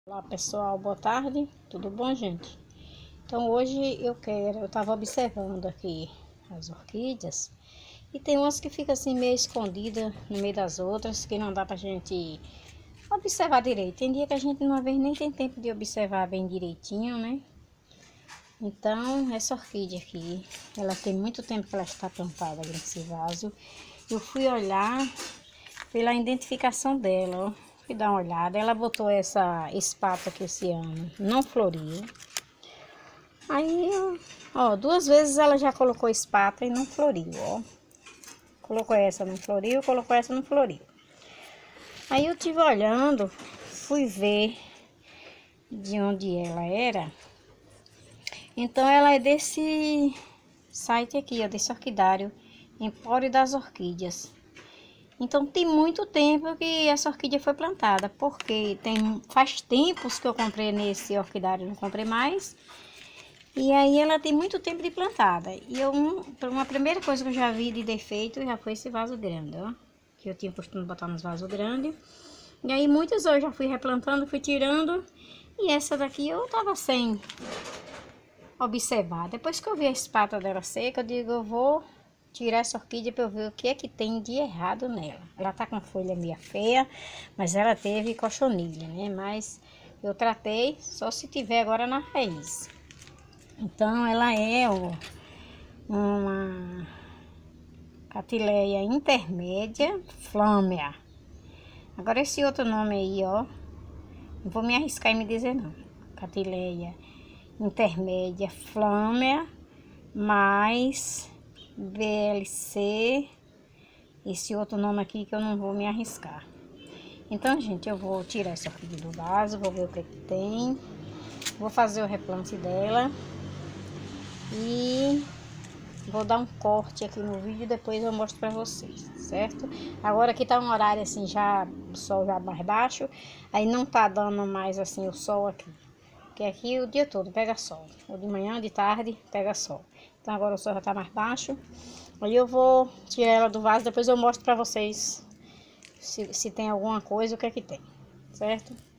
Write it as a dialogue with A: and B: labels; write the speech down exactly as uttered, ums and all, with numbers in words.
A: Olá pessoal, boa tarde, tudo bom, gente? Então hoje eu quero, eu tava observando aqui as orquídeas e tem umas que ficam assim meio escondidas no meio das outras, que não dá pra gente observar direito. Tem dia que a gente uma vez nem tem tempo de observar bem direitinho, né? Então essa orquídea aqui, ela tem muito tempo que ela está plantada aqui nesse vaso. Eu fui olhar pela identificação dela, ó. Fui dar uma olhada, ela botou essa espátula aqui esse ano, não floriu. Aí, ó, duas vezes ela já colocou espátula e não floriu, ó. Colocou essa, não floriu, colocou essa, não floriu. Aí eu tive olhando, fui ver de onde ela era. Então ela é desse site aqui, ó, desse orquidário, Empório das Orquídeas. Então tem muito tempo que essa orquídea foi plantada, porque tem, faz tempos que eu comprei nesse orquidário, não comprei mais. E aí ela tem muito tempo de plantada. E eu, uma primeira coisa que eu já vi de defeito já foi esse vaso grande, ó. Que eu tinha costume botar nos vasos grandes. E aí muitas eu já fui replantando, fui tirando. E essa daqui eu tava sem observar. Depois que eu vi a espátula dela seca, eu digo, eu vou tirar essa orquídea para eu ver o que é que tem de errado nela. Ela tá com folha meio feia, mas ela teve cochonilha, né? Mas eu tratei só se tiver agora na raiz. Então ela é ó, uma Catileia intermédia flâmea. Agora esse outro nome aí, ó, não vou me arriscar em me dizer não. Catileia intermédia flâmea mais B L C, esse outro nome aqui que eu não vou me arriscar. Então, gente, eu vou tirar essa orquídea do vaso, vou ver o que, que tem, vou fazer o replante dela e vou dar um corte aqui no vídeo, depois eu mostro pra vocês, certo? Agora aqui tá um horário assim, já o sol já mais baixo, aí não tá dando mais assim o sol aqui, porque aqui o dia todo pega sol, ou de manhã, de tarde, pega sol. Então agora o sol já tá mais baixo. Aí eu vou tirar ela do vaso, depois eu mostro pra vocês se, se tem alguma coisa, o que é que tem, certo?